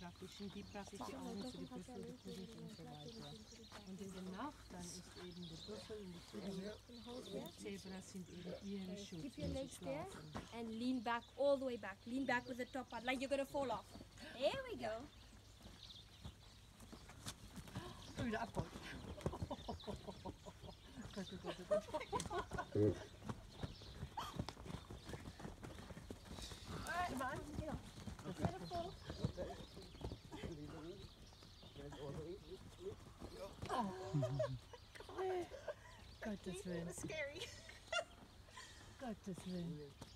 die praktische Augen für die Büffel, die Kugeln und so weiter. Und in der Nacht dann ist eben der Büffel und die Kugeln und die Zebras sind eben ihre Schutz, Keep your wenn sie legs there schlafen. and lean back all the way back. Lean back with the top part, like you're gonna fall off. There we go. So wieder abholen. Gottes Willen. Scary. Gottes Willen.